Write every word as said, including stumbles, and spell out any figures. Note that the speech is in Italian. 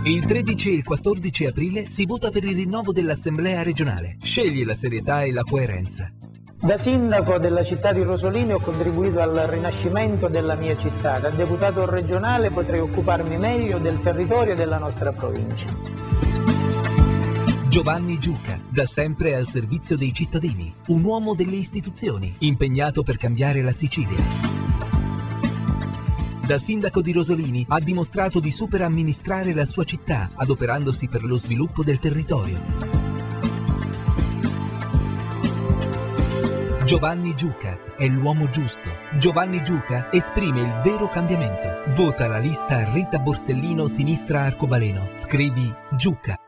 Il tredici e il quattordici aprile si vota per il rinnovo dell'Assemblea regionale. Scegli la serietà e la coerenza. Da sindaco della città di Rosolini ho contribuito al rinascimento della mia città. Da deputato regionale potrei occuparmi meglio del territorio della nostra provincia. Giovanni Giuca, da sempre al servizio dei cittadini, un uomo delle istituzioni, impegnato per cambiare la Sicilia. Da sindaco di Rosolini ha dimostrato di super amministrare la sua città, adoperandosi per lo sviluppo del territorio. Giovanni Giuca è l'uomo giusto. Giovanni Giuca esprime il vero cambiamento. Vota la lista Rita Borsellino Sinistra Arcobaleno. Scrivi Giuca.